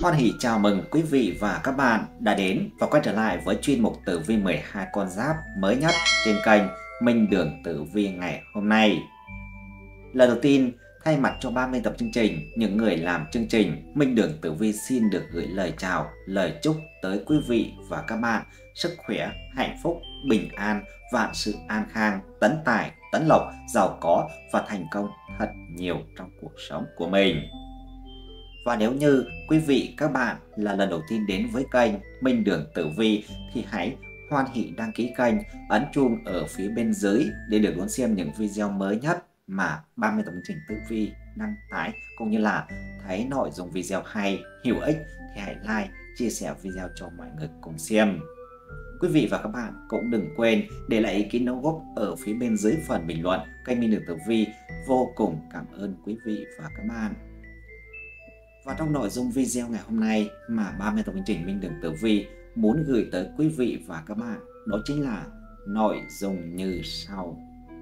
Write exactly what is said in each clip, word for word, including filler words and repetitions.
Hoan hỉ chào mừng quý vị và các bạn đã đến và quay trở lại với chuyên mục tử vi mười hai con giáp mới nhất trên kênh Minh Đường Tử Vi ngày hôm nay. Lần đầu tiên, thay mặt cho ba mươi tập chương trình, những người làm chương trình, Minh Đường Tử Vi xin được gửi lời chào, lời chúc tới quý vị và các bạn sức khỏe, hạnh phúc, bình an, vạn sự an khang, tấn tài, tấn lộc, giàu có và thành công thật nhiều trong cuộc sống của mình. Và nếu như quý vị các bạn là lần đầu tiên đến với kênh Minh Đường Tử Vi thì hãy hoan hỉ đăng ký kênh, ấn chuông ở phía bên dưới để được đón xem những video mới nhất mà ba mươi tập chương trình tử vi đăng tải, cũng như là thấy nội dung video hay, hữu ích thì hãy like, chia sẻ video cho mọi người cùng xem. Quý vị và các bạn cũng đừng quên để lại ý kiến đóng góp ở phía bên dưới phần bình luận. Kênh Minh Đường Tử Vi vô cùng cảm ơn quý vị và các bạn. Và trong nội dung video ngày hôm nay mà ba mươi tập chương trình Minh Đường Tử Vi muốn gửi tới quý vị và các bạn, đó chính là nội dung như sau.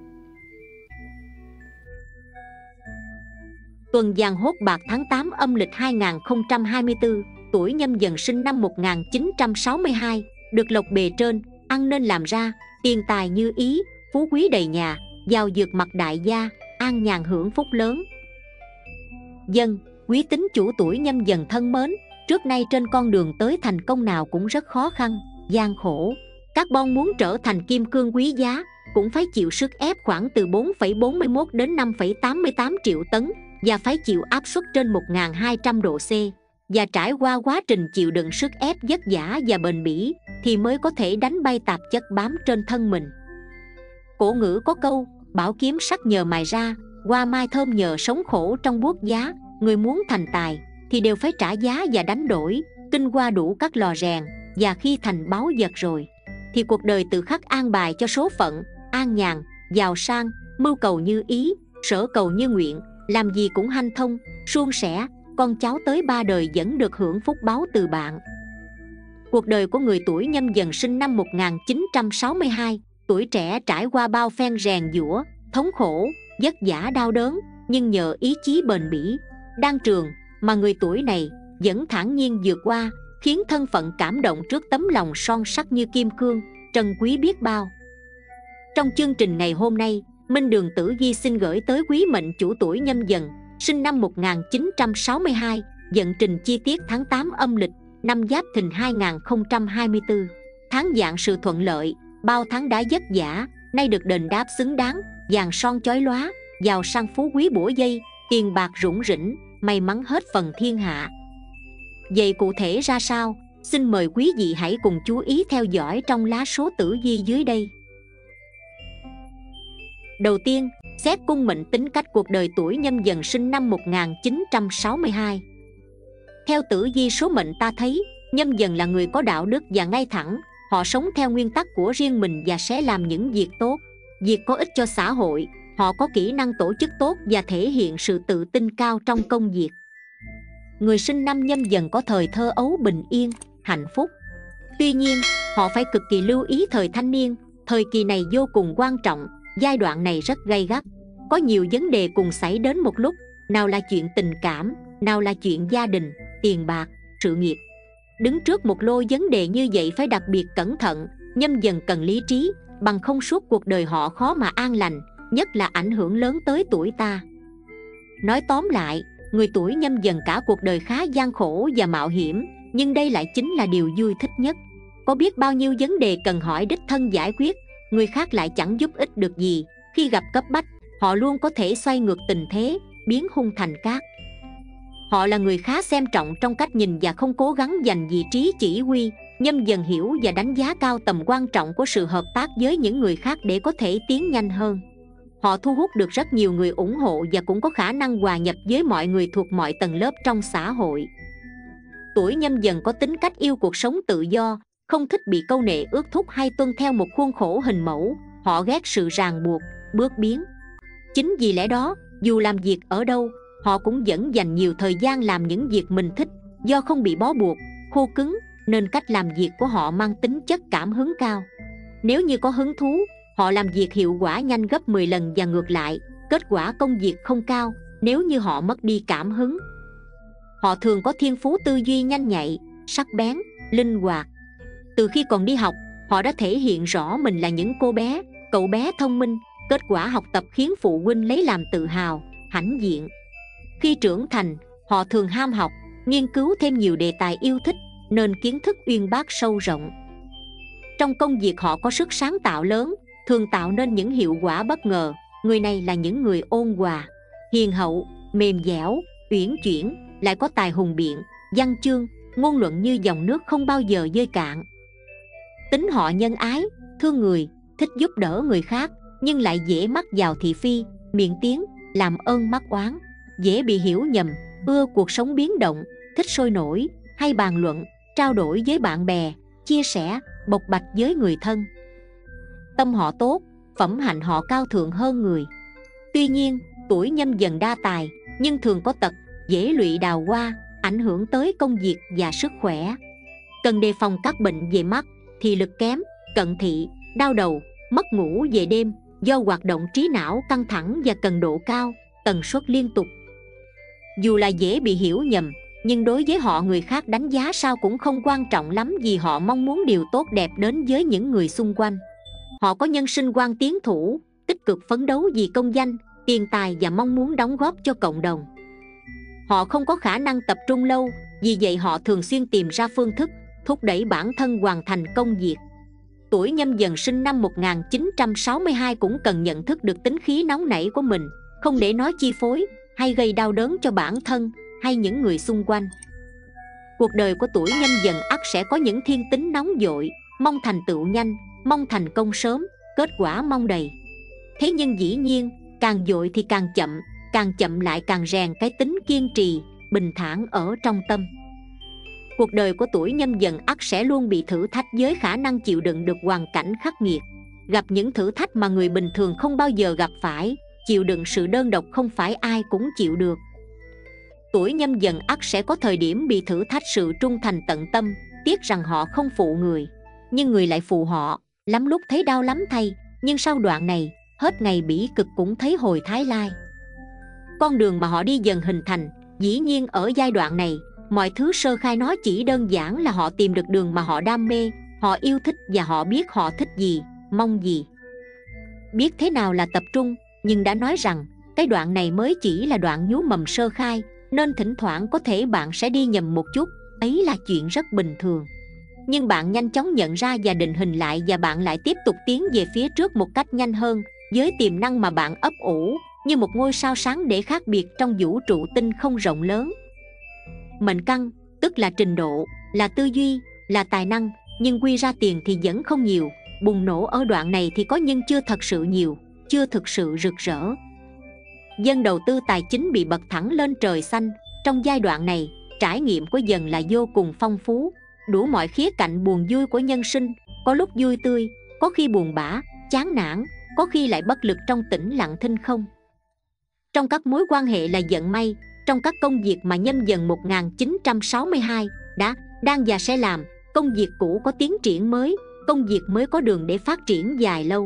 Tuần Giàng Hốt Bạc tháng tám âm lịch hai nghìn không trăm hai mươi tư, tuổi Nhâm Dần, sinh năm một nghìn chín trăm sáu mươi hai, được lộc bề trên, ăn nên làm ra, tiền tài như ý, phú quý đầy nhà, giàu dược mặt đại gia, an nhàn hưởng phúc lớn. Dân, quý tín chủ tuổi Nhâm Dần thân mến, trước nay trên con đường tới thành công nào cũng rất khó khăn, gian khổ. Carbon muốn trở thành kim cương quý giá cũng phải chịu sức ép khoảng từ bốn phẩy bốn mươi mốt đến năm phẩy tám mươi tám triệu tấn và phải chịu áp suất trên một nghìn hai trăm độ C, và trải qua quá trình chịu đựng sức ép vất vả và bền bỉ thì mới có thể đánh bay tạp chất bám trên thân mình. Cổ ngữ có câu bảo kiếm sắc nhờ mài ra, hoa mai thơm nhờ sống khổ trong buốt giá. Người muốn thành tài thì đều phải trả giá và đánh đổi, kinh qua đủ các lò rèn, và khi thành báu vật rồi thì cuộc đời tự khắc an bài cho số phận, an nhàn, giàu sang, mưu cầu như ý, sở cầu như nguyện, làm gì cũng hanh thông, suôn sẻ, con cháu tới ba đời vẫn được hưởng phúc báu từ bạn. Cuộc đời của người tuổi Nhâm Dần sinh năm một nghìn chín trăm sáu mươi hai, tuổi trẻ trải qua bao phen rèn giũa, thống khổ, vất vả đau đớn, nhưng nhờ ý chí bền bỉ, đan trường mà người tuổi này vẫn thản nhiên vượt qua, khiến thân phận cảm động trước tấm lòng son sắt như kim cương, trân quý biết bao. Trong chương trình ngày hôm nay, Minh Đường Tử Vi xin gửi tới quý mệnh chủ tuổi Nhâm Dần sinh năm một nghìn chín trăm sáu mươi hai vận trình chi tiết tháng tám âm lịch năm Giáp Thìn hai nghìn không trăm hai mươi tư. Tháng vạn sự thuận lợi, bao tháng đã vất vả nay được đền đáp xứng đáng, vàng son chói lóa, giàu sang phú quý bủa dây, tiền bạc rủng rỉnh, may mắn hết phần thiên hạ. Vậy cụ thể ra sao? Xin mời quý vị hãy cùng chú ý theo dõi trong lá số tử vi dưới đây. Đầu tiên, xét cung mệnh tính cách cuộc đời tuổi Nhâm Dần sinh năm một nghìn chín trăm sáu mươi hai. Theo tử vi số mệnh ta thấy, Nhâm Dần là người có đạo đức và ngay thẳng. Họ sống theo nguyên tắc của riêng mình và sẽ làm những việc tốt, việc có ích cho xã hội. Họ có kỹ năng tổ chức tốt và thể hiện sự tự tin cao trong công việc. Người sinh năm Nhâm Dần có thời thơ ấu bình yên, hạnh phúc. Tuy nhiên, họ phải cực kỳ lưu ý thời thanh niên. Thời kỳ này vô cùng quan trọng, giai đoạn này rất gay gắt. Có nhiều vấn đề cùng xảy đến một lúc, nào là chuyện tình cảm, nào là chuyện gia đình, tiền bạc, sự nghiệp. Đứng trước một lô vấn đề như vậy phải đặc biệt cẩn thận. Nhâm Dần cần lý trí, bằng không suốt cuộc đời họ khó mà an lành, nhất là ảnh hưởng lớn tới tuổi ta. Nói tóm lại, người tuổi Nhâm Dần cả cuộc đời khá gian khổ và mạo hiểm, nhưng đây lại chính là điều vui thích nhất. Có biết bao nhiêu vấn đề cần hỏi đích thân giải quyết, người khác lại chẳng giúp ích được gì. Khi gặp cấp bách, họ luôn có thể xoay ngược tình thế, biến hung thành cát. Họ là người khá xem trọng trong cách nhìn và không cố gắng giành vị trí chỉ huy. Nhâm Dần hiểu và đánh giá cao tầm quan trọng của sự hợp tác với những người khác để có thể tiến nhanh hơn. Họ thu hút được rất nhiều người ủng hộ và cũng có khả năng hòa nhập với mọi người thuộc mọi tầng lớp trong xã hội. Tuổi Nhâm Dần có tính cách yêu cuộc sống tự do, không thích bị câu nệ ước thúc hay tuân theo một khuôn khổ hình mẫu. Họ ghét sự ràng buộc, bước biến. Chính vì lẽ đó, dù làm việc ở đâu, họ cũng vẫn dành nhiều thời gian làm những việc mình thích. Do không bị bó buộc, khô cứng, nên cách làm việc của họ mang tính chất cảm hứng cao. Nếu như có hứng thú, họ làm việc hiệu quả nhanh gấp mười lần và ngược lại, kết quả công việc không cao nếu như họ mất đi cảm hứng. Họ thường có thiên phú tư duy nhanh nhạy, sắc bén, linh hoạt. Từ khi còn đi học, họ đã thể hiện rõ mình là những cô bé, cậu bé thông minh. Kết quả học tập khiến phụ huynh lấy làm tự hào, hãnh diện. Khi trưởng thành, họ thường ham học, nghiên cứu thêm nhiều đề tài yêu thích, nên kiến thức uyên bác sâu rộng. Trong công việc họ có sức sáng tạo lớn, thường tạo nên những hiệu quả bất ngờ. Người này là những người ôn hòa, hiền hậu, mềm dẻo, uyển chuyển, lại có tài hùng biện, văn chương, ngôn luận như dòng nước không bao giờ dơi cạn. Tính họ nhân ái, thương người, thích giúp đỡ người khác, nhưng lại dễ mắc vào thị phi, miệng tiếng, làm ơn mắc oán, dễ bị hiểu nhầm, ưa cuộc sống biến động, thích sôi nổi, hay bàn luận, trao đổi với bạn bè, chia sẻ, bộc bạch với người thân. Tâm họ tốt, phẩm hạnh họ cao thượng hơn người. Tuy nhiên, tuổi Nhâm Dần đa tài, nhưng thường có tật, dễ lụy đào hoa, ảnh hưởng tới công việc và sức khỏe. Cần đề phòng các bệnh về mắt, thị lực kém, cận thị, đau đầu, mất ngủ về đêm, do hoạt động trí não căng thẳng và cần độ cao, tần suất liên tục. Dù là dễ bị hiểu nhầm, nhưng đối với họ người khác đánh giá sao cũng không quan trọng lắm, vì họ mong muốn điều tốt đẹp đến với những người xung quanh. Họ có nhân sinh quan tiến thủ, tích cực phấn đấu vì công danh, tiền tài và mong muốn đóng góp cho cộng đồng. Họ không có khả năng tập trung lâu, vì vậy họ thường xuyên tìm ra phương thức thúc đẩy bản thân hoàn thành công việc. Tuổi Nhâm Dần sinh năm một nghìn chín trăm sáu mươi hai cũng cần nhận thức được tính khí nóng nảy của mình, không để nó chi phối hay gây đau đớn cho bản thân hay những người xung quanh. Cuộc đời của tuổi Nhâm Dần ắt sẽ có những thiên tính nóng vội, mong thành tựu nhanh, mong thành công sớm, kết quả mong đầy. Thế nhưng dĩ nhiên, càng vội thì càng chậm, càng chậm lại càng rèn cái tính kiên trì, bình thản ở trong tâm. Cuộc đời của tuổi Nhâm Dần ắt sẽ luôn bị thử thách với khả năng chịu đựng được hoàn cảnh khắc nghiệt, gặp những thử thách mà người bình thường không bao giờ gặp phải, chịu đựng sự đơn độc không phải ai cũng chịu được. Tuổi Nhâm Dần ắt sẽ có thời điểm bị thử thách sự trung thành tận tâm, tiếc rằng họ không phụ người, nhưng người lại phụ họ, lắm lúc thấy đau lắm thay, nhưng sau đoạn này, hết ngày bỉ cực cũng thấy hồi thái lai. Con đường mà họ đi dần hình thành, dĩ nhiên ở giai đoạn này, mọi thứ sơ khai nó chỉ đơn giản là họ tìm được đường mà họ đam mê, họ yêu thích và họ biết họ thích gì, mong gì. Biết thế nào là tập trung, nhưng đã nói rằng, cái đoạn này mới chỉ là đoạn nhú mầm sơ khai, nên thỉnh thoảng có thể bạn sẽ đi nhầm một chút, ấy là chuyện rất bình thường. Nhưng bạn nhanh chóng nhận ra và định hình lại, và bạn lại tiếp tục tiến về phía trước một cách nhanh hơn, với tiềm năng mà bạn ấp ủ, như một ngôi sao sáng để khác biệt trong vũ trụ tinh không rộng lớn. Mệnh căn, tức là trình độ, là tư duy, là tài năng, nhưng quy ra tiền thì vẫn không nhiều. Bùng nổ ở đoạn này thì có nhưng chưa thật sự nhiều, chưa thực sự rực rỡ. Dân đầu tư tài chính bị bật thẳng lên trời xanh. Trong giai đoạn này, trải nghiệm của Dần là vô cùng phong phú, đủ mọi khía cạnh buồn vui của nhân sinh, có lúc vui tươi, có khi buồn bã, chán nản, có khi lại bất lực trong tĩnh lặng thinh không. Trong các mối quan hệ là vận may, trong các công việc mà Nhâm Dần một nghìn chín trăm sáu mươi hai đã, đang và sẽ làm, công việc cũ có tiến triển mới, công việc mới có đường để phát triển dài lâu.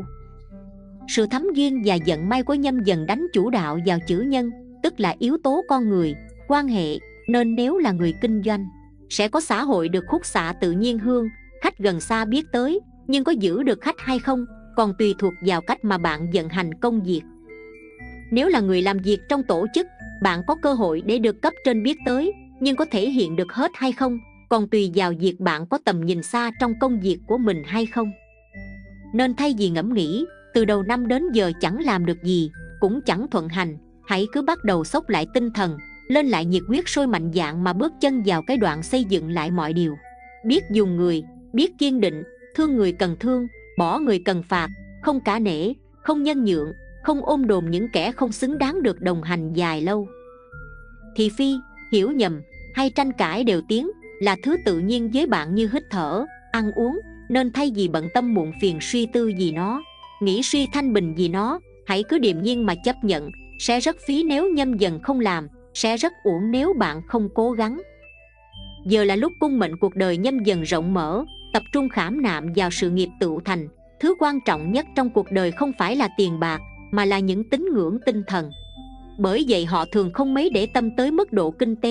Sự thấm duyên và vận may của Nhâm Dần đánh chủ đạo vào chữ nhân, tức là yếu tố con người, quan hệ, nên nếu là người kinh doanh, sẽ có xã hội được khúc xạ tự nhiên hương, khách gần xa biết tới, nhưng có giữ được khách hay không, còn tùy thuộc vào cách mà bạn vận hành công việc. Nếu là người làm việc trong tổ chức, bạn có cơ hội để được cấp trên biết tới, nhưng có thể hiện được hết hay không, còn tùy vào việc bạn có tầm nhìn xa trong công việc của mình hay không. Nên thay vì ngẫm nghĩ, từ đầu năm đến giờ chẳng làm được gì, cũng chẳng thuận hành, hãy cứ bắt đầu xốc lại tinh thần, lên lại nhiệt huyết sôi mạnh dạn mà bước chân vào cái đoạn xây dựng lại mọi điều. Biết dùng người, biết kiên định, thương người cần thương, bỏ người cần phạt, không cả nể, không nhân nhượng, không ôm đồm những kẻ không xứng đáng được đồng hành dài lâu. Thị phi, hiểu nhầm hay tranh cãi đều tiến là thứ tự nhiên với bạn như hít thở, ăn uống, nên thay vì bận tâm muộn phiền suy tư vì nó, nghĩ suy thanh bình vì nó, hãy cứ điềm nhiên mà chấp nhận. Sẽ rất phí nếu Nhâm Dần không làm, sẽ rất uổng nếu bạn không cố gắng. Giờ là lúc cung mệnh cuộc đời Nhâm Dần rộng mở, tập trung khảm nạm vào sự nghiệp tựu thành. Thứ quan trọng nhất trong cuộc đời không phải là tiền bạc, mà là những tín ngưỡng tinh thần. Bởi vậy họ thường không mấy để tâm tới mức độ kinh tế,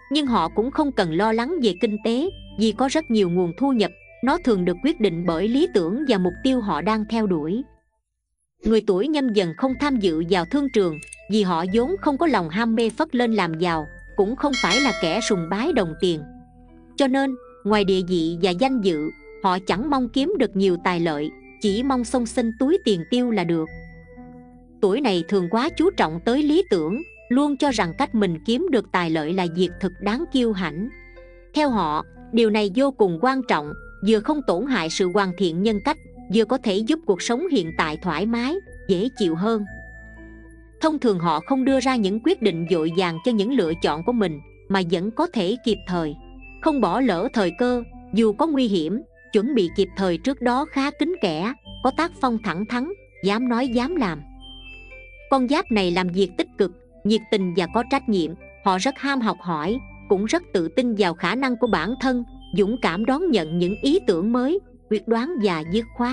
Nhưng họ cũng không cần lo lắng về kinh tế, vì có rất nhiều nguồn thu nhập. Nó thường được quyết định bởi lý tưởng và mục tiêu họ đang theo đuổi. Người tuổi Nhâm Dần không tham dự vào thương trường vì họ vốn không có lòng ham mê phất lên làm giàu, cũng không phải là kẻ sùng bái đồng tiền. Cho nên, ngoài địa vị và danh dự, họ chẳng mong kiếm được nhiều tài lợi, chỉ mong xông xinh túi tiền tiêu là được. Tuổi này thường quá chú trọng tới lý tưởng, luôn cho rằng cách mình kiếm được tài lợi là việc thực đáng kiêu hãnh. Theo họ, điều này vô cùng quan trọng, vừa không tổn hại sự hoàn thiện nhân cách, vừa có thể giúp cuộc sống hiện tại thoải mái, dễ chịu hơn. Thông thường họ không đưa ra những quyết định vội vàng cho những lựa chọn của mình, mà vẫn có thể kịp thời, không bỏ lỡ thời cơ, dù có nguy hiểm, chuẩn bị kịp thời trước đó khá kín kẽ, có tác phong thẳng thắn, dám nói dám làm. Con giáp này làm việc tích cực, nhiệt tình và có trách nhiệm. Họ rất ham học hỏi, cũng rất tự tin vào khả năng của bản thân, dũng cảm đón nhận những ý tưởng mới, quyết đoán và dứt khoát.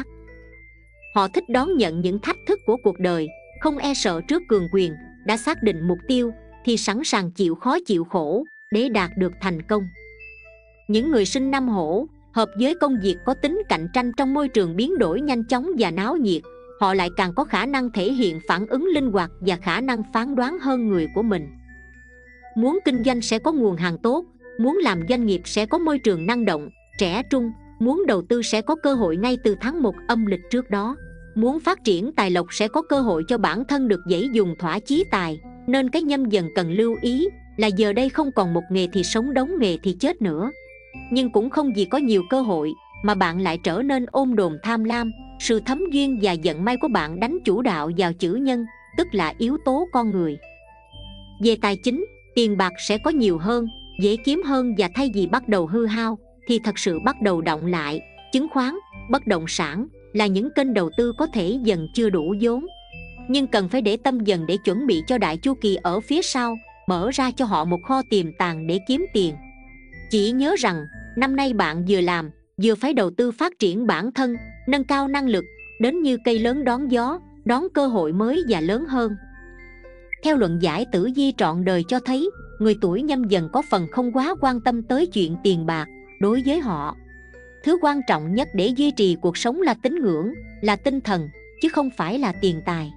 Họ thích đón nhận những thách thức của cuộc đời, không e sợ trước cường quyền. Đã xác định mục tiêu thì sẵn sàng chịu khó chịu khổ để đạt được thành công. Những người sinh năm Hổ hợp với công việc có tính cạnh tranh trong môi trường biến đổi nhanh chóng và náo nhiệt. Họ lại càng có khả năng thể hiện phản ứng linh hoạt và khả năng phán đoán hơn người của mình. Muốn kinh doanh sẽ có nguồn hàng tốt, muốn làm doanh nghiệp sẽ có môi trường năng động, trẻ trung, muốn đầu tư sẽ có cơ hội ngay từ tháng một âm lịch trước đó. Muốn phát triển tài lộc sẽ có cơ hội cho bản thân được dễ dùng thỏa chí tài. Nên cái Nhâm Dần cần lưu ý là giờ đây không còn một nghề thì sống đống nghề thì chết nữa. Nhưng cũng không vì có nhiều cơ hội mà bạn lại trở nên ôn đồn tham lam. Sự thấm duyên và vận may của bạn đánh chủ đạo vào chữ nhân, tức là yếu tố con người. Về tài chính, tiền bạc sẽ có nhiều hơn, dễ kiếm hơn, và thay vì bắt đầu hư hao thì thật sự bắt đầu động lại. Chứng khoán, bất động sản là những kênh đầu tư có thể dần chưa đủ vốn, nhưng cần phải để tâm dần để chuẩn bị cho đại chu kỳ ở phía sau, mở ra cho họ một kho tiềm tàng để kiếm tiền. Chỉ nhớ rằng năm nay bạn vừa làm vừa phải đầu tư phát triển bản thân, nâng cao năng lực, đến như cây lớn đón gió, đón cơ hội mới và lớn hơn. Theo luận giải tử vi trọn đời cho thấy, người tuổi Nhâm Dần có phần không quá quan tâm tới chuyện tiền bạc. Đối với họ, thứ quan trọng nhất để duy trì cuộc sống là tín ngưỡng, là tinh thần, chứ không phải là tiền tài.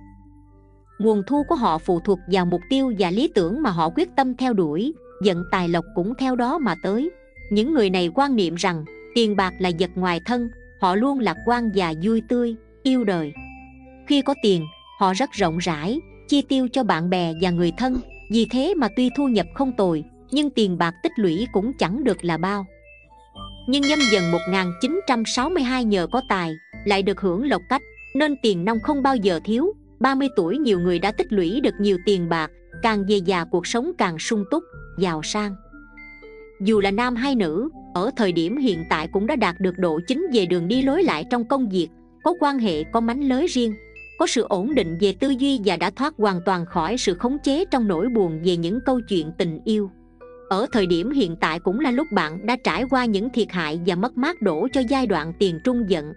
Nguồn thu của họ phụ thuộc vào mục tiêu và lý tưởng mà họ quyết tâm theo đuổi, vận tài lộc cũng theo đó mà tới. Những người này quan niệm rằng tiền bạc là vật ngoài thân, họ luôn lạc quan và vui tươi, yêu đời. Khi có tiền, họ rất rộng rãi, chi tiêu cho bạn bè và người thân. Vì thế mà tuy thu nhập không tồi, nhưng tiền bạc tích lũy cũng chẳng được là bao. Nhưng Nhâm Dần một nghìn chín trăm sáu mươi hai nhờ có tài, lại được hưởng lộc cách, nên tiền nong không bao giờ thiếu. ba mươi tuổi nhiều người đã tích lũy được nhiều tiền bạc, càng về già cuộc sống càng sung túc, giàu sang. Dù là nam hay nữ, ở thời điểm hiện tại cũng đã đạt được độ chính về đường đi lối lại trong công việc, có quan hệ, có mánh lới riêng, có sự ổn định về tư duy và đã thoát hoàn toàn khỏi sự khống chế trong nỗi buồn về những câu chuyện tình yêu. Ở thời điểm hiện tại cũng là lúc bạn đã trải qua những thiệt hại và mất mát đổ cho giai đoạn tiền trung vận.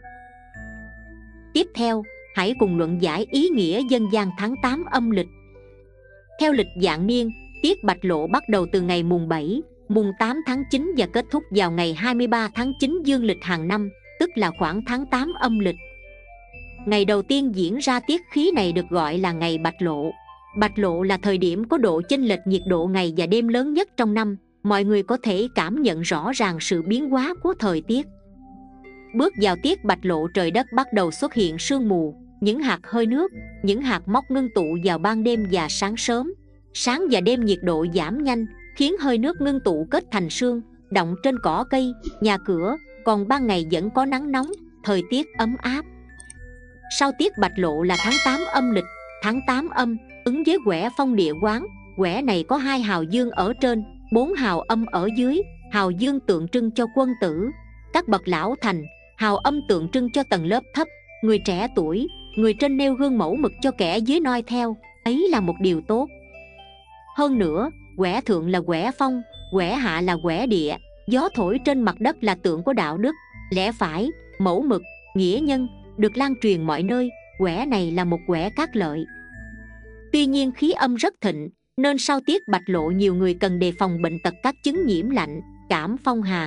Tiếp theo, hãy cùng luận giải ý nghĩa dân gian tháng tám âm lịch. Theo lịch vạn niên, tiết bạch lộ bắt đầu từ ngày mùng bảy, mùng tám tháng chín và kết thúc vào ngày hai mươi ba tháng chín dương lịch hàng năm, tức là khoảng tháng tám âm lịch. Ngày đầu tiên diễn ra tiết khí này được gọi là ngày bạch lộ. Bạch lộ là thời điểm có độ chênh lệch nhiệt độ ngày và đêm lớn nhất trong năm. Mọi người có thể cảm nhận rõ ràng sự biến hóa của thời tiết. Bước vào tiết bạch lộ, trời đất bắt đầu xuất hiện sương mù, những hạt hơi nước, những hạt móc ngưng tụ vào ban đêm và sáng sớm. Sáng và đêm nhiệt độ giảm nhanh, khiến hơi nước ngưng tụ kết thành sương, đọng trên cỏ cây, nhà cửa, còn ban ngày vẫn có nắng nóng, thời tiết ấm áp. Sau tiết bạch lộ là tháng tám âm lịch. Tháng tám âm ứng với quẻ phong địa quán. Quẻ này có hai hào dương ở trên, bốn hào âm ở dưới. Hào dương tượng trưng cho quân tử, các bậc lão thành. Hào âm tượng trưng cho tầng lớp thấp, người trẻ tuổi. Người trên nêu gương mẫu mực cho kẻ dưới noi theo, ấy là một điều tốt. Hơn nữa, quẻ thượng là quẻ phong, quẻ hạ là quẻ địa. Gió thổi trên mặt đất là tượng của đạo đức, lẽ phải, mẫu mực, nghĩa nhân, được lan truyền mọi nơi. Quẻ này là một quẻ cát lợi. Tuy nhiên khí âm rất thịnh, nên sau tiết bạch lộ nhiều người cần đề phòng bệnh tật các chứng nhiễm lạnh, cảm phong hàn.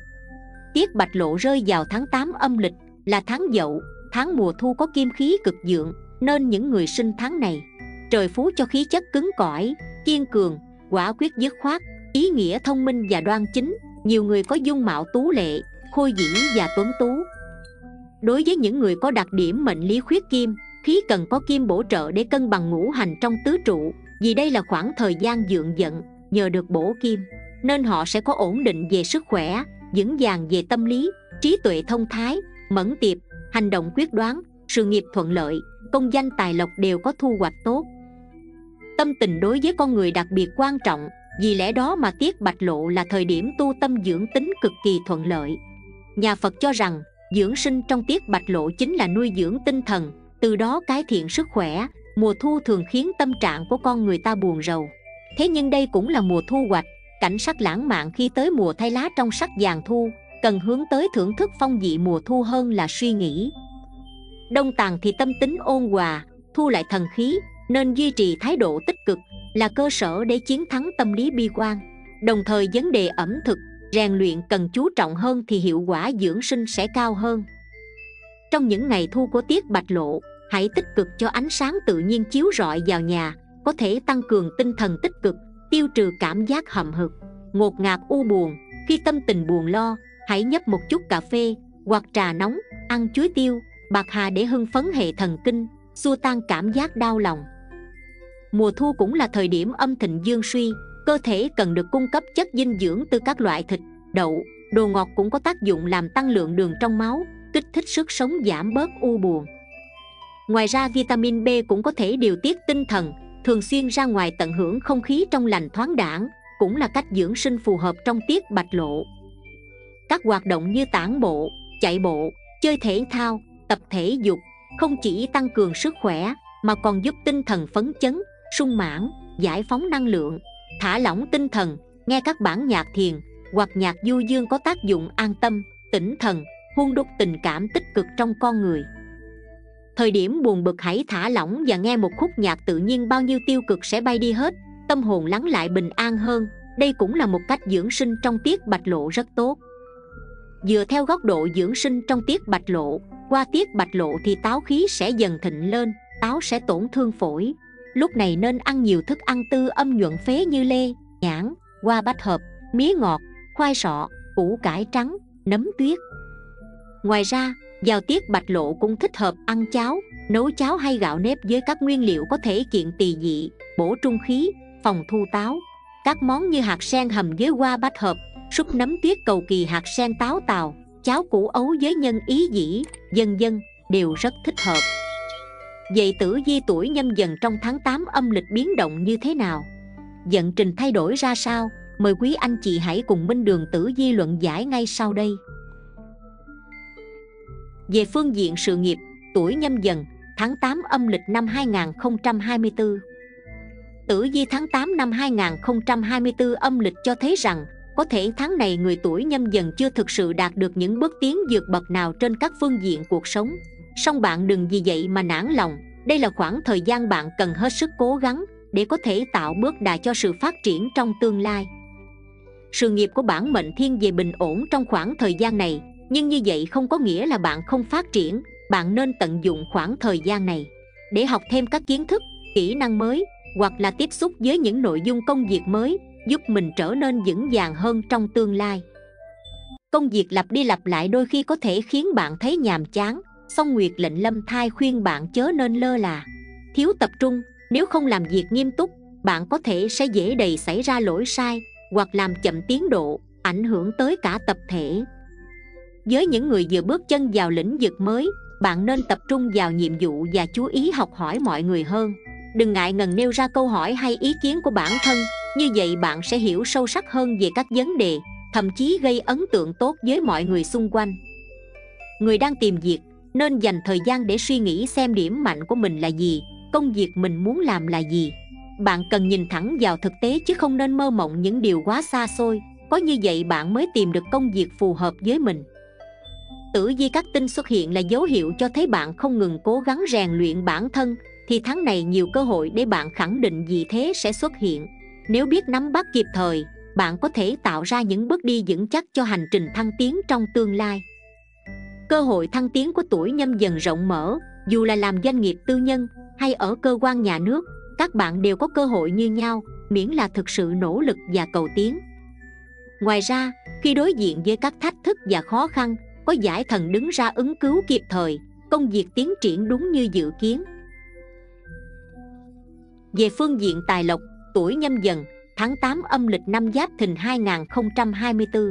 Tiết bạch lộ rơi vào tháng tám âm lịch là tháng Dậu, tháng mùa thu có kim khí cực vượng, nên những người sinh tháng này trời phú cho khí chất cứng cỏi, kiên cường, quả quyết dứt khoát, ý nghĩa thông minh và đoan chính. Nhiều người có dung mạo tú lệ, khôi dĩ và tuấn tú. Đối với những người có đặc điểm mệnh lý khuyết kim, khí cần có kim bổ trợ để cân bằng ngũ hành trong tứ trụ. Vì đây là khoảng thời gian vượng vận, nhờ được bổ kim nên họ sẽ có ổn định về sức khỏe, vững vàng về tâm lý, trí tuệ thông thái, mẫn tiệp, hành động quyết đoán, sự nghiệp thuận lợi, công danh tài lộc đều có thu hoạch tốt. Tâm tình đối với con người đặc biệt quan trọng, vì lẽ đó mà tiết bạch lộ là thời điểm tu tâm dưỡng tính cực kỳ thuận lợi. Nhà Phật cho rằng dưỡng sinh trong tiết bạch lộ chính là nuôi dưỡng tinh thần, từ đó cải thiện sức khỏe. Mùa thu thường khiến tâm trạng của con người ta buồn rầu. Thế nhưng đây cũng là mùa thu hoạch, cảnh sắc lãng mạn khi tới mùa thay lá trong sắc vàng thu, cần hướng tới thưởng thức phong vị mùa thu hơn là suy nghĩ. Đông tàn thì tâm tính ôn hòa, thu lại thần khí, nên duy trì thái độ tích cực là cơ sở để chiến thắng tâm lý bi quan. Đồng thời vấn đề ẩm thực, rèn luyện cần chú trọng hơn thì hiệu quả dưỡng sinh sẽ cao hơn. Trong những ngày thu của tiết bạch lộ, hãy tích cực cho ánh sáng tự nhiên chiếu rọi vào nhà, có thể tăng cường tinh thần tích cực, tiêu trừ cảm giác hậm hực, ngột ngạt u buồn. Khi tâm tình buồn lo, hãy nhấp một chút cà phê hoặc trà nóng, ăn chuối tiêu, bạc hà để hưng phấn hệ thần kinh, xua tan cảm giác đau lòng. Mùa thu cũng là thời điểm âm thịnh dương suy, cơ thể cần được cung cấp chất dinh dưỡng từ các loại thịt, đậu, đồ ngọt cũng có tác dụng làm tăng lượng đường trong máu, kích thích sức sống, giảm bớt u buồn. Ngoài ra vitamin B cũng có thể điều tiết tinh thần, thường xuyên ra ngoài tận hưởng không khí trong lành thoáng đãng cũng là cách dưỡng sinh phù hợp trong tiết bạch lộ. Các hoạt động như tản bộ, chạy bộ, chơi thể thao, tập thể dục không chỉ tăng cường sức khỏe mà còn giúp tinh thần phấn chấn, sung mãn, giải phóng năng lượng, thả lỏng tinh thần. Nghe các bản nhạc thiền hoặc nhạc du dương có tác dụng an tâm, tĩnh thần, hun đúc tình cảm tích cực trong con người. Thời điểm buồn bực hãy thả lỏng và nghe một khúc nhạc tự nhiên, bao nhiêu tiêu cực sẽ bay đi hết, tâm hồn lắng lại bình an hơn. Đây cũng là một cách dưỡng sinh trong tiết bạch lộ rất tốt. Dựa theo góc độ dưỡng sinh trong tiết bạch lộ, qua tiết bạch lộ thì táo khí sẽ dần thịnh lên, táo sẽ tổn thương phổi. Lúc này nên ăn nhiều thức ăn tư âm nhuận phế như lê, nhãn, hoa bách hợp, mía ngọt, khoai sọ, củ cải trắng, nấm tuyết. Ngoài ra, vào tiết bạch lộ cũng thích hợp ăn cháo, nấu cháo hay gạo nếp với các nguyên liệu có thể kiện tỳ dị, bổ trung khí, phòng thu táo. Các món như hạt sen hầm với hoa bách hợp, súp nấm tuyết cầu kỳ, hạt sen táo tàu, cháo củ ấu với nhân ý dĩ, vân vân đều rất thích hợp. Vậy tử vi tuổi Nhâm Dần trong tháng tám âm lịch biến động như thế nào? Vận trình thay đổi ra sao? Mời quý anh chị hãy cùng Minh Đường tử vi luận giải ngay sau đây. Về phương diện sự nghiệp, tuổi Nhâm Dần, tháng tám âm lịch năm hai nghìn không trăm hai mươi tư. Tử vi tháng tám năm hai nghìn không trăm hai mươi tư âm lịch cho thấy rằng có thể tháng này người tuổi Nhâm Dần chưa thực sự đạt được những bước tiến vượt bậc nào trên các phương diện cuộc sống. Song bạn đừng vì vậy mà nản lòng. Đây là khoảng thời gian bạn cần hết sức cố gắng để có thể tạo bước đà cho sự phát triển trong tương lai. Sự nghiệp của bản mệnh thiên về bình ổn trong khoảng thời gian này, nhưng như vậy không có nghĩa là bạn không phát triển. Bạn nên tận dụng khoảng thời gian này để học thêm các kiến thức, kỹ năng mới, hoặc là tiếp xúc với những nội dung công việc mới, giúp mình trở nên vững vàng hơn trong tương lai. Công việc lặp đi lặp lại đôi khi có thể khiến bạn thấy nhàm chán, song Nguyệt lệnh Lâm Thai khuyên bạn chớ nên lơ là, thiếu tập trung. Nếu không làm việc nghiêm túc, bạn có thể sẽ dễ đầy xảy ra lỗi sai hoặc làm chậm tiến độ, ảnh hưởng tới cả tập thể. Với những người vừa bước chân vào lĩnh vực mới, bạn nên tập trung vào nhiệm vụ và chú ý học hỏi mọi người hơn. Đừng ngại ngần nêu ra câu hỏi hay ý kiến của bản thân, như vậy bạn sẽ hiểu sâu sắc hơn về các vấn đề, thậm chí gây ấn tượng tốt với mọi người xung quanh. Người đang tìm việc nên dành thời gian để suy nghĩ xem điểm mạnh của mình là gì, công việc mình muốn làm là gì. Bạn cần nhìn thẳng vào thực tế chứ không nên mơ mộng những điều quá xa xôi, có như vậy bạn mới tìm được công việc phù hợp với mình. Tử vi các tinh xuất hiện là dấu hiệu cho thấy bạn không ngừng cố gắng rèn luyện bản thân, thì tháng này nhiều cơ hội để bạn khẳng định vị thế sẽ xuất hiện. Nếu biết nắm bắt kịp thời, bạn có thể tạo ra những bước đi vững chắc cho hành trình thăng tiến trong tương lai. Cơ hội thăng tiến của tuổi Nhâm Dần rộng mở, dù là làm doanh nghiệp tư nhân hay ở cơ quan nhà nước, các bạn đều có cơ hội như nhau, miễn là thực sự nỗ lực và cầu tiến. Ngoài ra, khi đối diện với các thách thức và khó khăn, có giải thần đứng ra ứng cứu kịp thời, công việc tiến triển đúng như dự kiến. Về phương diện tài lộc, tuổi Nhâm Dần, tháng tám âm lịch năm Giáp Thìn hai nghìn không trăm hai mươi tư.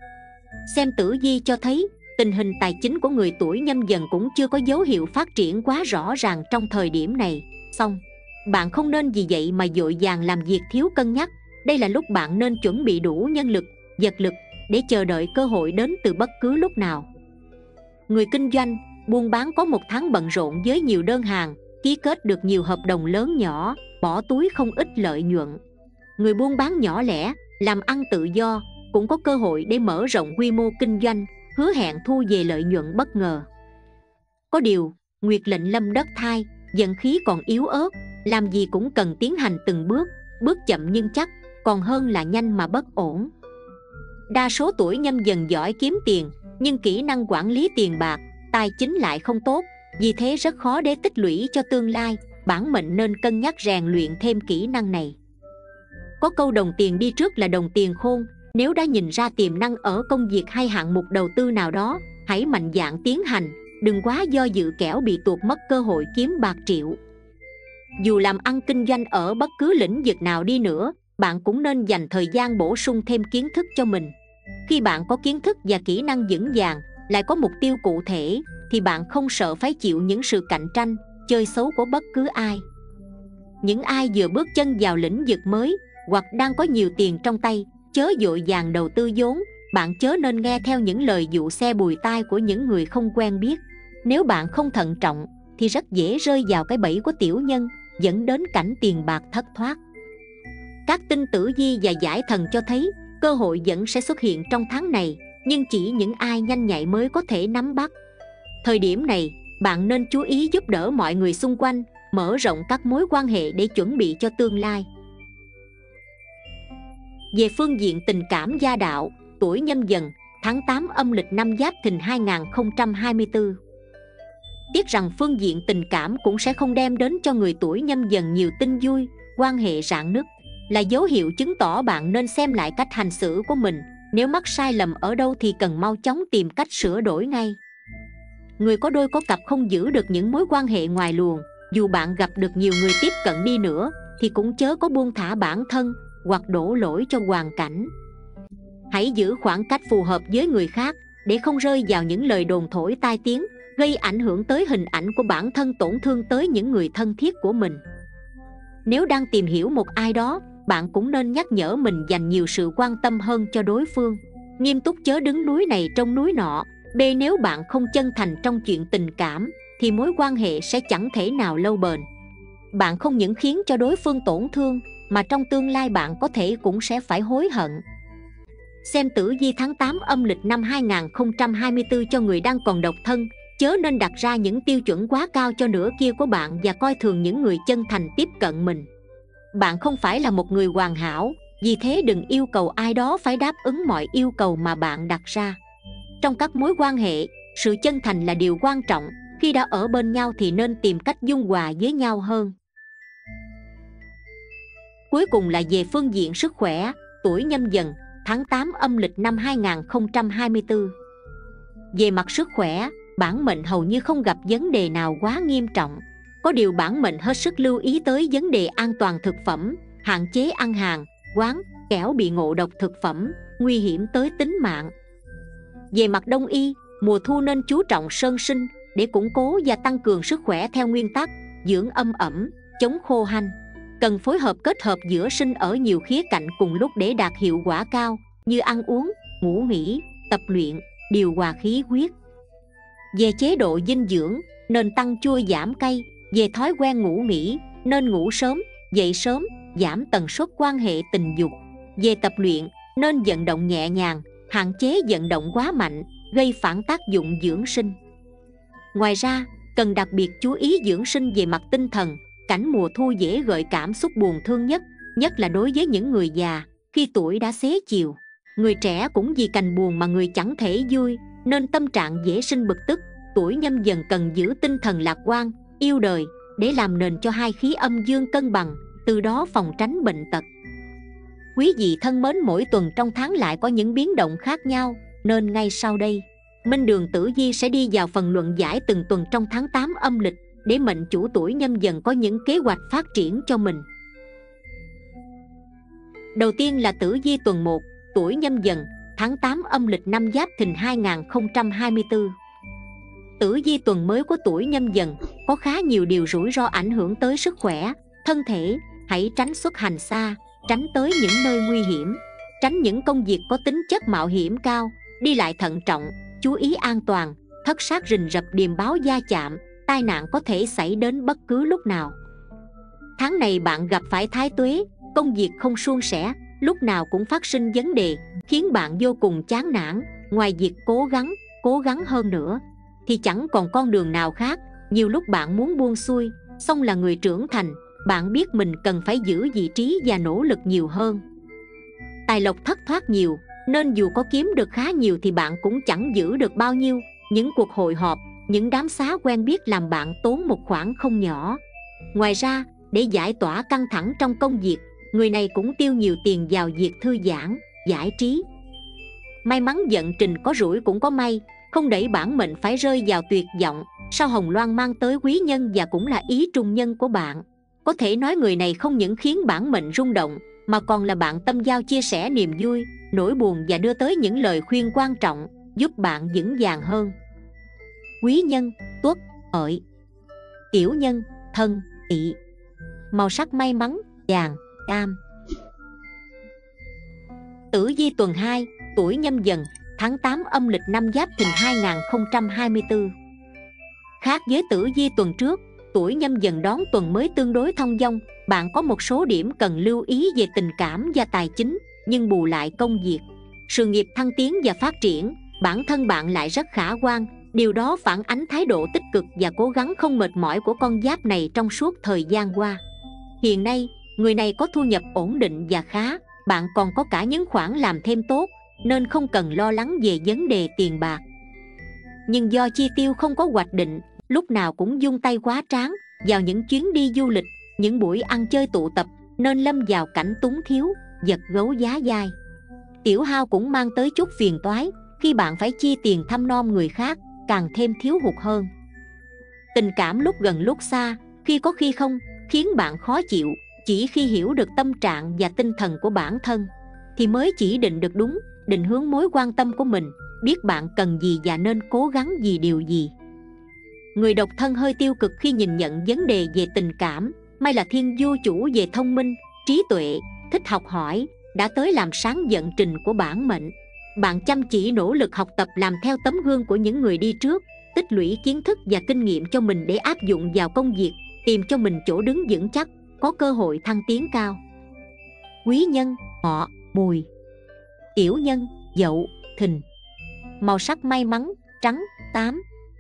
Xem tử vi cho thấy, tình hình tài chính của người tuổi Nhâm Dần cũng chưa có dấu hiệu phát triển quá rõ ràng trong thời điểm này. Song, bạn không nên vì vậy mà vội vàng làm việc thiếu cân nhắc. Đây là lúc bạn nên chuẩn bị đủ nhân lực, vật lực để chờ đợi cơ hội đến từ bất cứ lúc nào. Người kinh doanh, buôn bán có một tháng bận rộn với nhiều đơn hàng, ký kết được nhiều hợp đồng lớn nhỏ, bỏ túi không ít lợi nhuận. Người buôn bán nhỏ lẻ, làm ăn tự do cũng có cơ hội để mở rộng quy mô kinh doanh, hứa hẹn thu về lợi nhuận bất ngờ. Có điều, nguyệt lệnh lâm đất thai, vận khí còn yếu ớt, làm gì cũng cần tiến hành từng bước, bước chậm nhưng chắc, còn hơn là nhanh mà bất ổn. Đa số tuổi Nhâm Dần giỏi kiếm tiền, nhưng kỹ năng quản lý tiền bạc, tài chính lại không tốt, vì thế rất khó để tích lũy cho tương lai. Bản mệnh nên cân nhắc rèn luyện thêm kỹ năng này. Có câu đồng tiền đi trước là đồng tiền khôn. Nếu đã nhìn ra tiềm năng ở công việc hay hạng mục đầu tư nào đó, hãy mạnh dạn tiến hành, đừng quá do dự kẻo bị tuột mất cơ hội kiếm bạc triệu. Dù làm ăn kinh doanh ở bất cứ lĩnh vực nào đi nữa, bạn cũng nên dành thời gian bổ sung thêm kiến thức cho mình. Khi bạn có kiến thức và kỹ năng vững vàng, lại có mục tiêu cụ thể, thì bạn không sợ phải chịu những sự cạnh tranh, chơi xấu của bất cứ ai. Những ai vừa bước chân vào lĩnh vực mới, hoặc đang có nhiều tiền trong tay, chớ vội vàng đầu tư vốn. Bạn chớ nên nghe theo những lời dụ xe bùi tai của những người không quen biết. Nếu bạn không thận trọng, thì rất dễ rơi vào cái bẫy của tiểu nhân, dẫn đến cảnh tiền bạc thất thoát. Các tinh tử vi và giải thần cho thấy, cơ hội vẫn sẽ xuất hiện trong tháng này, nhưng chỉ những ai nhanh nhạy mới có thể nắm bắt. Thời điểm này, bạn nên chú ý giúp đỡ mọi người xung quanh, mở rộng các mối quan hệ để chuẩn bị cho tương lai. Về phương diện tình cảm gia đạo, tuổi Nhâm Dần, tháng tám âm lịch năm Giáp Thìn hai nghìn không trăm hai mươi tư. Tiếc rằng phương diện tình cảm cũng sẽ không đem đến cho người tuổi Nhâm Dần nhiều tin vui. Quan hệ rạn nứt là dấu hiệu chứng tỏ bạn nên xem lại cách hành xử của mình. Nếu mắc sai lầm ở đâu thì cần mau chóng tìm cách sửa đổi ngay. Người có đôi có cặp không giữ được những mối quan hệ ngoài luồng, dù bạn gặp được nhiều người tiếp cận đi nữa, thì cũng chớ có buông thả bản thân hoặc đổ lỗi cho hoàn cảnh. Hãy giữ khoảng cách phù hợp với người khác, để không rơi vào những lời đồn thổi tai tiếng, gây ảnh hưởng tới hình ảnh của bản thân, tổn thương tới những người thân thiết của mình. Nếu đang tìm hiểu một ai đó, bạn cũng nên nhắc nhở mình dành nhiều sự quan tâm hơn cho đối phương. Nghiêm túc chớ đứng núi này trông núi nọ. B. Nếu bạn không chân thành trong chuyện tình cảm, thì mối quan hệ sẽ chẳng thể nào lâu bền. Bạn không những khiến cho đối phương tổn thương, mà trong tương lai bạn có thể cũng sẽ phải hối hận. Xem tử vi tháng tám âm lịch năm hai nghìn không trăm hai mươi tư cho người đang còn độc thân, chớ nên đặt ra những tiêu chuẩn quá cao cho nửa kia của bạn và coi thường những người chân thành tiếp cận mình. Bạn không phải là một người hoàn hảo, vì thế đừng yêu cầu ai đó phải đáp ứng mọi yêu cầu mà bạn đặt ra. Trong các mối quan hệ, sự chân thành là điều quan trọng. Khi đã ở bên nhau thì nên tìm cách dung hòa với nhau hơn. Cuối cùng là về phương diện sức khỏe, tuổi Nhâm Dần, tháng tám âm lịch năm hai nghìn không trăm hai mươi tư. Về mặt sức khỏe, bản mệnh hầu như không gặp vấn đề nào quá nghiêm trọng. Có điều bản mệnh hết sức lưu ý tới vấn đề an toàn thực phẩm, hạn chế ăn hàng, quán, kẻo bị ngộ độc thực phẩm, nguy hiểm tới tính mạng. Về mặt đông y, mùa thu nên chú trọng sơn sinh để củng cố và tăng cường sức khỏe theo nguyên tắc dưỡng âm ẩm, chống khô hanh. Cần phối hợp kết hợp giữa sinh ở nhiều khía cạnh cùng lúc để đạt hiệu quả cao, như ăn uống, ngủ nghỉ, tập luyện, điều hòa khí huyết. Về chế độ dinh dưỡng, nên tăng chua giảm cay. Về thói quen ngủ nghỉ, nên ngủ sớm, dậy sớm, giảm tần suất quan hệ tình dục. Về tập luyện, nên vận động nhẹ nhàng, hạn chế vận động quá mạnh, gây phản tác dụng dưỡng sinh. Ngoài ra, cần đặc biệt chú ý dưỡng sinh về mặt tinh thần. Cảnh mùa thu dễ gợi cảm xúc buồn thương nhất, nhất là đối với những người già khi tuổi đã xế chiều. Người trẻ cũng vì cành buồn mà người chẳng thể vui, nên tâm trạng dễ sinh bực tức. Tuổi Nhâm Dần cần giữ tinh thần lạc quan, yêu đời để làm nền cho hai khí âm dương cân bằng, từ đó phòng tránh bệnh tật. Quý vị thân mến, mỗi tuần trong tháng lại có những biến động khác nhau, nên ngay sau đây Minh Đường Tử Vi sẽ đi vào phần luận giải từng tuần trong tháng tám âm lịch, để mệnh chủ tuổi Nhâm Dần có những kế hoạch phát triển cho mình. Đầu tiên là Tử Vi tuần một, tuổi Nhâm Dần, tháng tám âm lịch năm Giáp Thìn hai nghìn không trăm hai mươi tư. Tử vi tuần mới của tuổi Nhâm Dần có khá nhiều điều rủi ro ảnh hưởng tới sức khỏe, thân thể. Hãy tránh xuất hành xa, tránh tới những nơi nguy hiểm, tránh những công việc có tính chất mạo hiểm cao, đi lại thận trọng, chú ý an toàn. Thất sát rình rập điềm báo va chạm, tai nạn có thể xảy đến bất cứ lúc nào. Tháng này bạn gặp phải thái tuế, công việc không suôn sẻ, lúc nào cũng phát sinh vấn đề, khiến bạn vô cùng chán nản. Ngoài việc cố gắng, cố gắng hơn nữa thì chẳng còn con đường nào khác. Nhiều lúc bạn muốn buông xuôi, song là người trưởng thành, bạn biết mình cần phải giữ vị trí và nỗ lực nhiều hơn. Tài lộc thất thoát nhiều, nên dù có kiếm được khá nhiều thì bạn cũng chẳng giữ được bao nhiêu. Những cuộc hội họp, những đám xá quen biết làm bạn tốn một khoản không nhỏ. Ngoài ra, để giải tỏa căng thẳng trong công việc, người này cũng tiêu nhiều tiền vào việc thư giãn, giải trí. May mắn vận trình có rủi cũng có may, không đẩy bản mệnh phải rơi vào tuyệt vọng. Sao Hồng Loan mang tới quý nhân và cũng là ý trung nhân của bạn. Có thể nói người này không những khiến bản mệnh rung động, mà còn là bạn tâm giao chia sẻ niềm vui, nỗi buồn và đưa tới những lời khuyên quan trọng, giúp bạn vững vàng hơn. Quý nhân, Tuất, Hợi. Tiểu nhân, Thân, Tỵ. Màu sắc may mắn, vàng, cam. Tử vi tuần hai, tuổi Nhâm Dần, tháng tám âm lịch năm Giáp Thìn hai nghìn không trăm hai mươi tư. Khác với tử vi tuần trước, tuổi Nhâm Dần đón tuần mới tương đối thông dong. Bạn có một số điểm cần lưu ý về tình cảm và tài chính, nhưng bù lại công việc, sự nghiệp thăng tiến và phát triển, bản thân bạn lại rất khả quan. Điều đó phản ánh thái độ tích cực và cố gắng không mệt mỏi của con giáp này trong suốt thời gian qua. Hiện nay, người này có thu nhập ổn định và khá. Bạn còn có cả những khoản làm thêm tốt, nên không cần lo lắng về vấn đề tiền bạc. Nhưng do chi tiêu không có hoạch định, lúc nào cũng vung tay quá tráng vào những chuyến đi du lịch, những buổi ăn chơi tụ tập, nên lâm vào cảnh túng thiếu, giật gấu giá dai. Tiểu hao cũng mang tới chút phiền toái, khi bạn phải chi tiền thăm nom người khác, càng thêm thiếu hụt hơn. Tình cảm lúc gần lúc xa, khi có khi không, khiến bạn khó chịu. Chỉ khi hiểu được tâm trạng và tinh thần của bản thân thì mới chỉ định được đúng, định hướng mối quan tâm của mình, biết bạn cần gì và nên cố gắng vì điều gì. Người độc thân hơi tiêu cực khi nhìn nhận vấn đề về tình cảm. May là thiên vô chủ về thông minh, trí tuệ, thích học hỏi, đã tới làm sáng vận trình của bản mệnh. Bạn chăm chỉ nỗ lực học tập, làm theo tấm gương của những người đi trước, tích lũy kiến thức và kinh nghiệm cho mình để áp dụng vào công việc, tìm cho mình chỗ đứng vững chắc, có cơ hội thăng tiến cao. Quý nhân, Ngọ, Mùi. Tiểu nhân, Dậu, Thìn. Màu sắc may mắn, trắng, tám.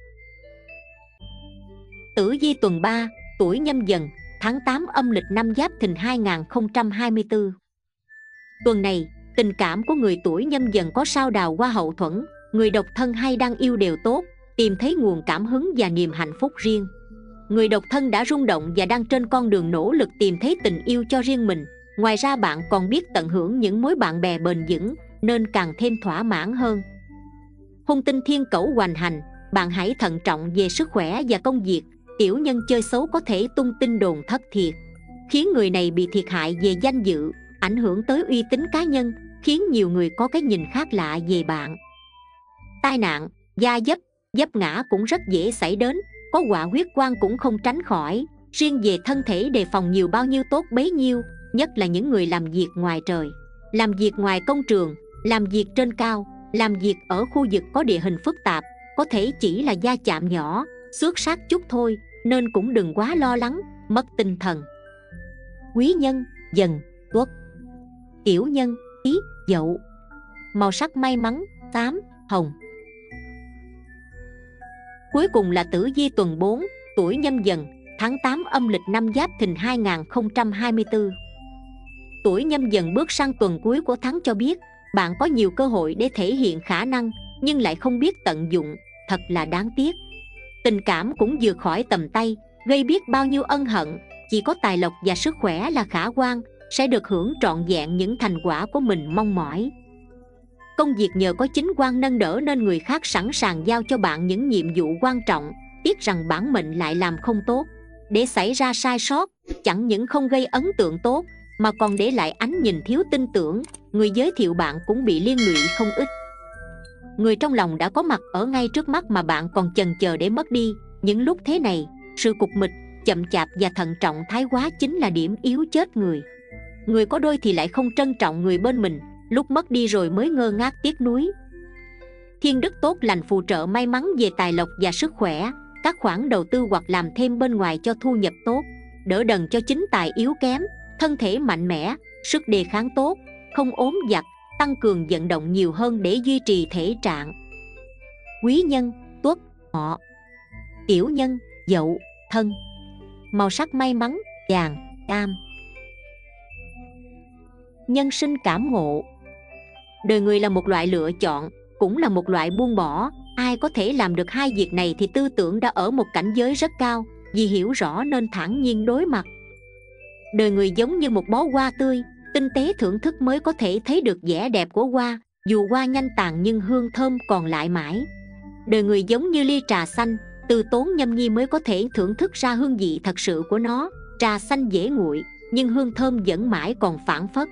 Tử vi tuần ba, tuổi Nhâm Dần, tháng tám âm lịch năm Giáp Thìn hai nghìn không trăm hai mươi tư. Tuần này, tình cảm của người tuổi Nhâm Dần có sao đào hoa hậu thuẫn. Người độc thân hay đang yêu đều tốt, tìm thấy nguồn cảm hứng và niềm hạnh phúc riêng. Người độc thân đã rung động và đang trên con đường nỗ lực tìm thấy tình yêu cho riêng mình. Ngoài ra bạn còn biết tận hưởng những mối bạn bè bền vững, nên càng thêm thỏa mãn hơn. Hung tinh thiên cẩu hoành hành, bạn hãy thận trọng về sức khỏe và công việc. Tiểu nhân chơi xấu có thể tung tin đồn thất thiệt, khiến người này bị thiệt hại về danh dự, ảnh hưởng tới uy tín cá nhân, khiến nhiều người có cái nhìn khác lạ về bạn. Tai nạn, gia dấp, dấp ngã cũng rất dễ xảy đến, có họa huyết quan cũng không tránh khỏi. Riêng về thân thể đề phòng nhiều bao nhiêu tốt bấy nhiêu, nhất là những người làm việc ngoài trời, làm việc ngoài công trường, làm việc trên cao, làm việc ở khu vực có địa hình phức tạp, có thể chỉ là va chạm nhỏ, xước sát chút thôi, nên cũng đừng quá lo lắng, mất tinh thần. Quý nhân, Dần, Tuất. Tiểu nhân, Tí, Dậu. Màu sắc may mắn, tám, hồng. Cuối cùng là tử vi tuần bốn, tuổi Nhâm Dần, tháng tám âm lịch năm Giáp Thìn hai nghìn không trăm hai mươi tư. Tuổi Nhâm Dần bước sang tuần cuối của tháng cho biết bạn có nhiều cơ hội để thể hiện khả năng nhưng lại không biết tận dụng, thật là đáng tiếc. Tình cảm cũng vượt khỏi tầm tay, gây biết bao nhiêu ân hận. Chỉ có tài lộc và sức khỏe là khả quan, sẽ được hưởng trọn vẹn những thành quả của mình mong mỏi. Công việc nhờ có chính quan nâng đỡ nên người khác sẵn sàng giao cho bạn những nhiệm vụ quan trọng, tiếc rằng bản mệnh lại làm không tốt. Để xảy ra sai sót, chẳng những không gây ấn tượng tốt mà còn để lại ánh nhìn thiếu tin tưởng, người giới thiệu bạn cũng bị liên lụy không ít. Người trong lòng đã có mặt ở ngay trước mắt mà bạn còn chần chờ để mất đi. Những lúc thế này, sự cục mịch, chậm chạp và thận trọng thái quá chính là điểm yếu chết người. Người có đôi thì lại không trân trọng người bên mình, lúc mất đi rồi mới ngơ ngác tiếc nuối. Thiên đức tốt lành phù trợ may mắn về tài lộc và sức khỏe, các khoản đầu tư hoặc làm thêm bên ngoài cho thu nhập tốt, đỡ đần cho chính tài yếu kém, thân thể mạnh mẽ, sức đề kháng tốt, không ốm vặt, tăng cường vận động nhiều hơn để duy trì thể trạng. Quý nhân, Tuất, Ngọ. Tiểu nhân, Dậu, Thân. Màu sắc may mắn, vàng, cam. Nhân sinh cảm ngộ. Đời người là một loại lựa chọn, cũng là một loại buông bỏ. Ai có thể làm được hai việc này thì tư tưởng đã ở một cảnh giới rất cao, vì hiểu rõ nên thản nhiên đối mặt. Đời người giống như một bó hoa tươi, tinh tế thưởng thức mới có thể thấy được vẻ đẹp của hoa, dù hoa nhanh tàn nhưng hương thơm còn lại mãi. Đời người giống như ly trà xanh, từ tốn nhâm nhi mới có thể thưởng thức ra hương vị thật sự của nó. Trà xanh dễ nguội, nhưng hương thơm vẫn mãi còn phảng phất.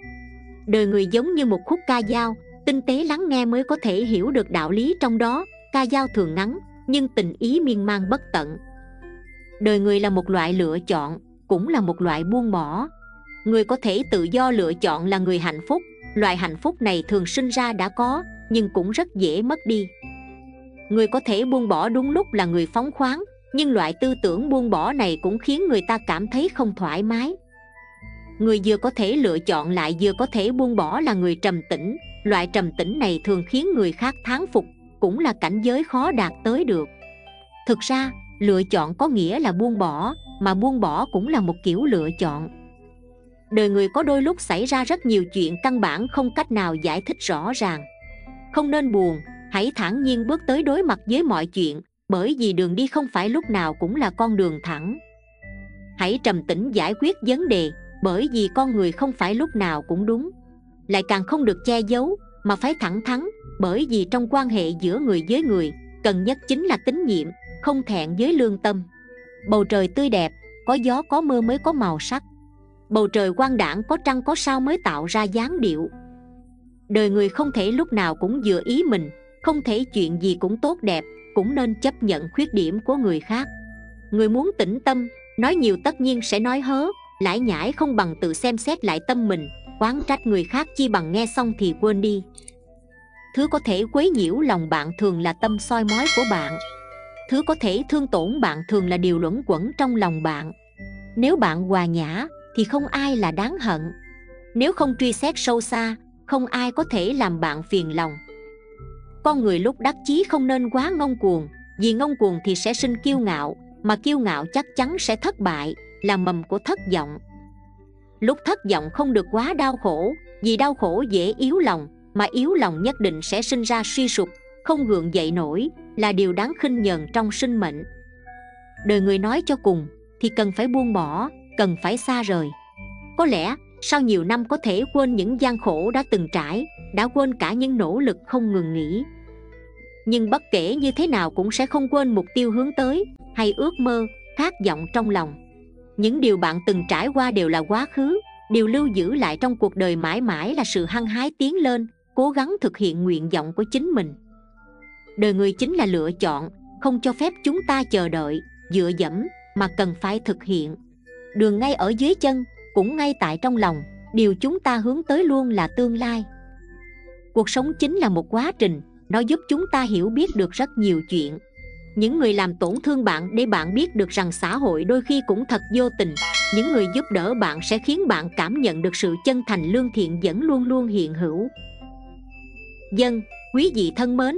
Đời người giống như một khúc ca dao, tinh tế lắng nghe mới có thể hiểu được đạo lý trong đó. Ca dao thường ngắn, nhưng tình ý miên man bất tận. Đời người là một loại lựa chọn, cũng là một loại buông bỏ. Người có thể tự do lựa chọn là người hạnh phúc. Loại hạnh phúc này thường sinh ra đã có, nhưng cũng rất dễ mất đi. Người có thể buông bỏ đúng lúc là người phóng khoáng, nhưng loại tư tưởng buông bỏ này cũng khiến người ta cảm thấy không thoải mái. Người vừa có thể lựa chọn lại vừa có thể buông bỏ là người trầm tĩnh. Loại trầm tĩnh này thường khiến người khác thán phục, cũng là cảnh giới khó đạt tới được. Thực ra, lựa chọn có nghĩa là buông bỏ, mà buông bỏ cũng là một kiểu lựa chọn. Đời người có đôi lúc xảy ra rất nhiều chuyện căn bản không cách nào giải thích rõ ràng. Không nên buồn, hãy thản nhiên bước tới đối mặt với mọi chuyện, bởi vì đường đi không phải lúc nào cũng là con đường thẳng. Hãy trầm tĩnh giải quyết vấn đề, bởi vì con người không phải lúc nào cũng đúng. Lại càng không được che giấu, mà phải thẳng thắn, bởi vì trong quan hệ giữa người với người, cần nhất chính là tín nhiệm, không thẹn với lương tâm. Bầu trời tươi đẹp, có gió có mưa mới có màu sắc. Bầu trời quang đãng, có trăng có sao mới tạo ra dáng điệu. Đời người không thể lúc nào cũng vừa ý mình, không thể chuyện gì cũng tốt đẹp, cũng nên chấp nhận khuyết điểm của người khác. Người muốn tĩnh tâm, nói nhiều tất nhiên sẽ nói hớ, lải nhải không bằng tự xem xét lại tâm mình, oán trách người khác chi bằng nghe xong thì quên đi. Thứ có thể quấy nhiễu lòng bạn thường là tâm soi mói của bạn. Thứ có thể thương tổn bạn thường là điều luẩn quẩn trong lòng bạn. Nếu bạn hòa nhã thì không ai là đáng hận. Nếu không truy xét sâu xa, không ai có thể làm bạn phiền lòng. Con người lúc đắc chí không nên quá ngông cuồng, vì ngông cuồng thì sẽ sinh kiêu ngạo, mà kiêu ngạo chắc chắn sẽ thất bại, là mầm của thất vọng. Lúc thất vọng không được quá đau khổ, vì đau khổ dễ yếu lòng, mà yếu lòng nhất định sẽ sinh ra suy sụp, không gượng dậy nổi, là điều đáng khinh nhờn trong sinh mệnh. Đời người nói cho cùng thì cần phải buông bỏ, cần phải xa rời. Có lẽ sau nhiều năm có thể quên những gian khổ đã từng trải, đã quên cả những nỗ lực không ngừng nghỉ. Nhưng bất kể như thế nào cũng sẽ không quên mục tiêu hướng tới, hay ước mơ, khát vọng trong lòng. Những điều bạn từng trải qua đều là quá khứ, điều lưu giữ lại trong cuộc đời mãi mãi là sự hăng hái tiến lên, cố gắng thực hiện nguyện vọng của chính mình. Đời người chính là lựa chọn, không cho phép chúng ta chờ đợi, dựa dẫm, mà cần phải thực hiện. Đường ngay ở dưới chân, cũng ngay tại trong lòng, điều chúng ta hướng tới luôn là tương lai. Cuộc sống chính là một quá trình, nó giúp chúng ta hiểu biết được rất nhiều chuyện. Những người làm tổn thương bạn để bạn biết được rằng xã hội đôi khi cũng thật vô tình. Những người giúp đỡ bạn sẽ khiến bạn cảm nhận được sự chân thành lương thiện vẫn luôn luôn hiện hữu. Dân, quý vị thân mến,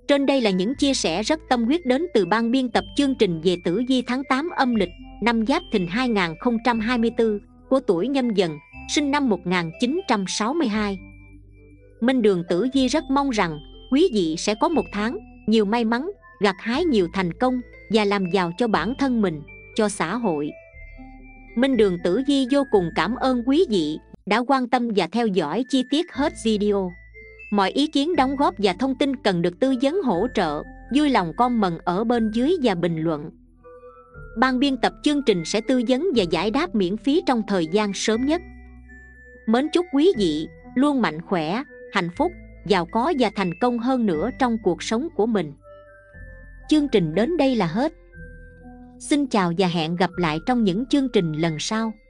Trên đây là những chia sẻ rất tâm huyết đến từ ban biên tập chương trình về tử vi tháng tám âm lịch năm Giáp Thìn hai không hai tư của tuổi Nhâm Dần, sinh năm một nghìn chín trăm sáu mươi hai. Minh Đường tử vi rất mong rằng quý vị sẽ có một tháng nhiều may mắn, gặt hái nhiều thành công và làm giàu cho bản thân mình, cho xã hội. Minh Đường tử vi vô cùng cảm ơn quý vị đã quan tâm và theo dõi chi tiết hết video. Mọi ý kiến đóng góp và thông tin cần được tư vấn hỗ trợ, vui lòng comment ở bên dưới và bình luận. Ban biên tập chương trình sẽ tư vấn và giải đáp miễn phí trong thời gian sớm nhất. Mến chúc quý vị luôn mạnh khỏe, hạnh phúc, giàu có và thành công hơn nữa trong cuộc sống của mình. Chương trình đến đây là hết. Xin chào và hẹn gặp lại trong những chương trình lần sau.